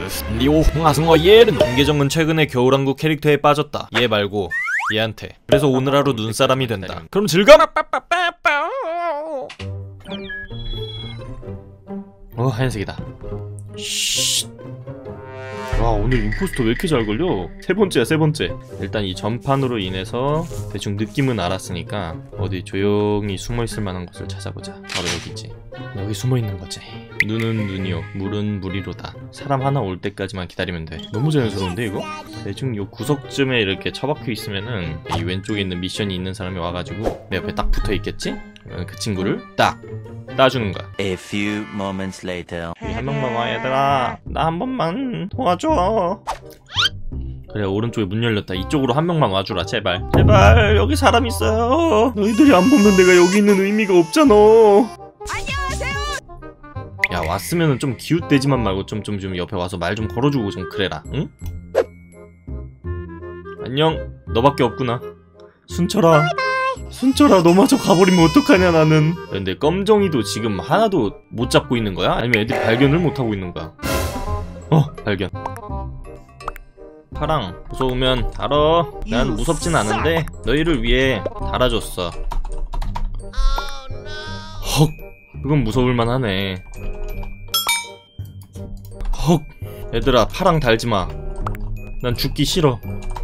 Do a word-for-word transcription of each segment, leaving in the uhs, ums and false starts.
리오 홍하승어 얘는 김계정은 최근에 겨울왕국 캐릭터에 빠졌다. 얘 말고 얘한테. 그래서 오늘 하루 눈사람이 된다. 그럼 즐거워. 어, 하얀색이다. 쉿. 와, 오늘 임포스터 왜 이렇게 잘 걸려? 세 번째야, 세 번째. 일단 이 전판으로 인해서 대충 느낌은 알았으니까 어디 조용히 숨어있을 만한 곳을 찾아보자. 바로 여기지. 여기 숨어있는 거지. 눈은 눈이요, 물은 물이로다. 사람 하나 올 때까지만 기다리면 돼. 너무 자연스러운데 이거? 대충 요 구석쯤에 이렇게 처박혀 있으면은 이 왼쪽에 있는 미션이 있는 사람이 와가지고 내 옆에 딱 붙어 있겠지? 그 친구를 딱 따주는 거야. A few moments later. 한 명만 와, 얘들아. 나 한 번만 도와줘. 그래, 오른쪽에 문 열렸다. 이쪽으로 한 명만 와주라, 제발. 제발, 여기 사람 있어요. 너희들이 안 보면 내가 여기 있는 의미가 없잖아. 안녕하세요. 야, 왔으면은 좀 기웃대지만 말고 좀 좀 좀 옆에 와서 말 좀 걸어주고 좀 그래라, 응? 안녕. 너밖에 없구나. 순철아. 순철아, 너마저 가버리면 어떡하냐 나는. 근데 껌정이도 지금 하나도 못 잡고 있는 거야? 아니면 애들이 발견을 못하고 있는 거야? 어, 발견. 파랑, 무서우면 달아. 난 무섭진 않은데 너희를 위해 달아줬어. 헉, 그건 무서울만 하네. 헉, 얘들아, 파랑 달지마. 난 죽기 싫어.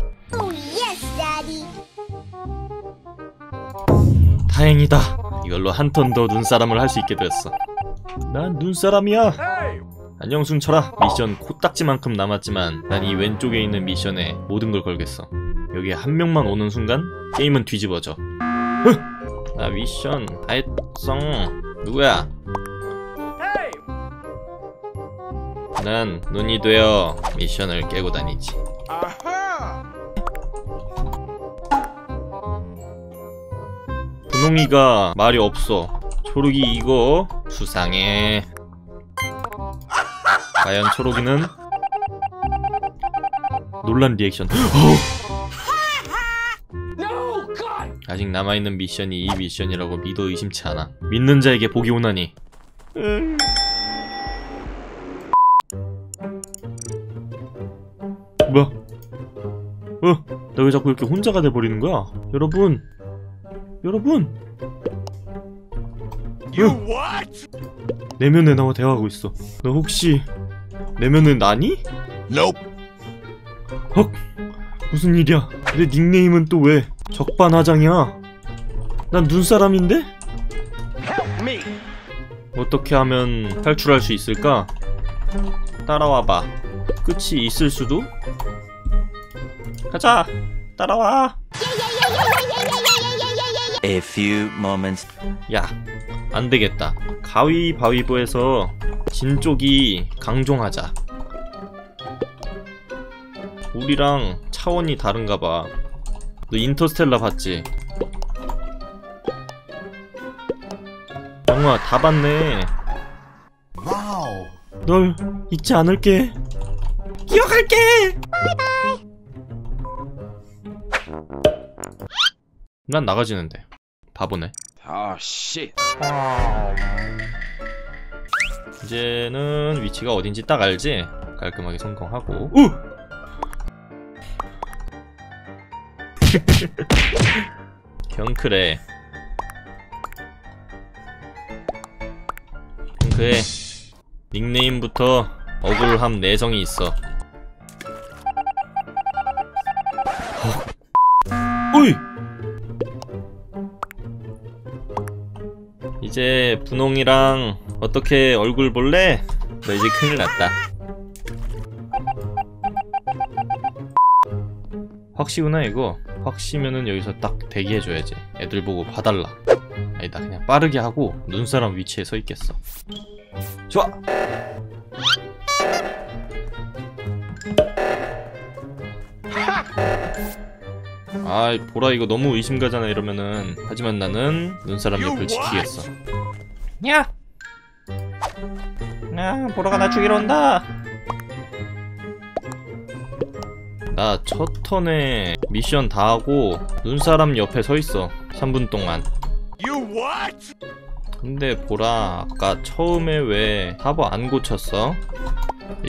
다행이다. 이걸로 한 턴 더 눈사람을 할 수 있게 되었어. 난 눈사람이야. 안녕 순철아. 미션 코딱지만큼 남았지만 난 이 왼쪽에 있는 미션에 모든 걸 걸겠어. 여기에 한 명만 오는 순간 게임은 뒤집어져. 흐! 나 미션 다 했어. 누구야? 난 눈이 되어 미션을 깨고 다니지. 분홍이가 말이 없어. 초록이 이거 수상해. 과연 초록이는 놀란 리액션. 아직 남아있는 미션이 이 미션이라고 믿어 의심치 않아. 믿는 자에게 복이 오나니. 음. 뭐야? 어? 나 왜 자꾸 이렇게 혼자가 돼버리는 거야? 여러분, 여러분, 어? 내면에 나와 대화하고 있어. 너 혹시 내면에 나니? Nope. 헉, 무슨 일이야? 내 닉네임은 또 왜 적반하장이야? 난 눈사람인데? 어떻게 하면 탈출할 수 있을까? 따라와봐. 끝이 있을 수도? 가자! 따라와! A few moments. 야, 안되겠다. 가위바위보에서 진 쪽이 강종하자. 우리랑 차원이 다른가봐. 너 인터스텔라 봤지? 영화 다 봤네. 와우. 널 잊지 않을게. 기억할게. 난 나가지는데. 바보네. 아, 씨. 이제는 위치가 어딘지 딱 알지? 깔끔하게 성공하고. 우! 경크래. 경크에 닉네임부터 억울함 내성이 있어. 어이! 이제 분홍이랑 어떻게 얼굴 볼래? 너 이제 큰일 났다. 확시구나 이거. 확시면은 여기서 딱 대기해줘야지. 애들 보고 봐달라. 아니다, 그냥 빠르게 하고 눈사람 위치에 서 있겠어. 좋아! 아이, 보라 이거 너무 의심가잖아 이러면은. 하지만 나는 눈사람 옆을 지키겠어. 야! 야, 보라가 나 죽이러 온다! 나 첫 턴에 미션 다 하고 눈사람 옆에 서 있어. 삼 분 동안. 근데 보라, 아까 처음에 왜 사버 안 고쳤어?